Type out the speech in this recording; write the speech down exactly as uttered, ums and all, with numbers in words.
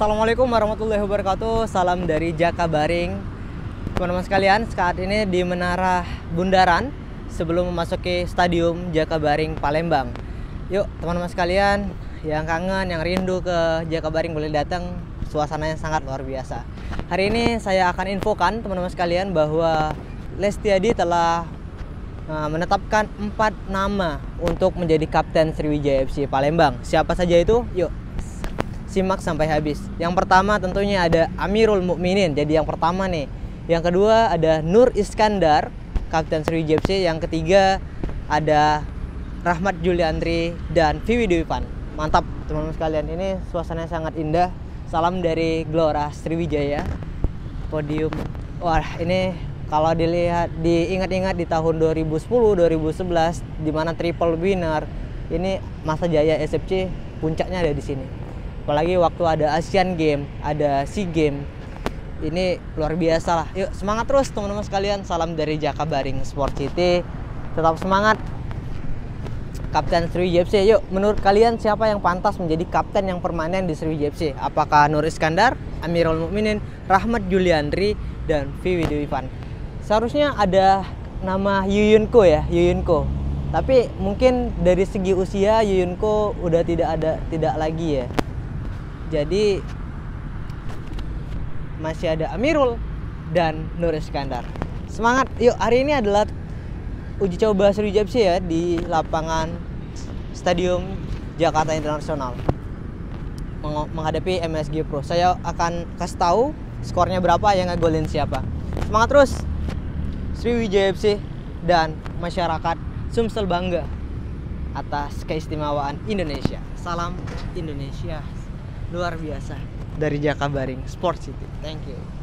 Assalamualaikum warahmatullahi wabarakatuh. Salam dari Jakabaring. Teman-teman sekalian, saat ini di Menara Bundaran sebelum memasuki Stadium Jakabaring Palembang. Yuk teman-teman sekalian, yang kangen, yang rindu ke Jakabaring boleh datang. Suasananya sangat luar biasa. Hari ini saya akan infokan teman-teman sekalian bahwa Lestiadi telah uh, menetapkan empat nama untuk menjadi Kapten Sriwijaya F C Palembang. Siapa saja itu? Yuk simak sampai habis. Yang pertama tentunya ada Amirul Mukminin, jadi yang pertama nih. Yang kedua ada Nur Iskandar, Kapten Sriwijaya F C. Yang ketiga ada Rahmat Juliandri dan Vivi Dewipan. Mantap teman-teman sekalian, ini suasananya sangat indah. Salam dari Gelora Sriwijaya. Podium. Wah, ini kalau dilihat, diingat-ingat di tahun dua ribu sepuluh dua ribu sebelas di mana triple winner, ini masa jaya S F C puncaknya ada di sini. Apalagi waktu ada Asian Games, ada SEA Games, ini luar biasa lah. Yuk semangat terus teman-teman sekalian. Salam dari Jakabaring Sport City. Tetap semangat Kapten Sriwijaya F C. Yuk, menurut kalian siapa yang pantas menjadi kapten yang permanen di Sriwijaya F C? Apakah Nur Iskandar, Amirul Mukminin, Rahmat Juliandri, dan Vivi Dewipan? Seharusnya ada nama Yuyunko ya, Yuyunko. Tapi mungkin dari segi usia Yuyunko udah tidak ada, tidak lagi ya. Jadi masih ada Amirul dan Nur Iskandar. Semangat. Yuk, hari ini adalah uji coba Sriwijaya F C ya di lapangan Stadium Jakarta Internasional menghadapi M S G Pro. Saya akan kasih tahu skornya berapa, yang ngegolin siapa. Semangat terus Sriwijaya F C dan masyarakat Sumsel bangga atas keistimewaan Indonesia. Salam Indonesia luar biasa dari Jakabaring Sport City. Thank you.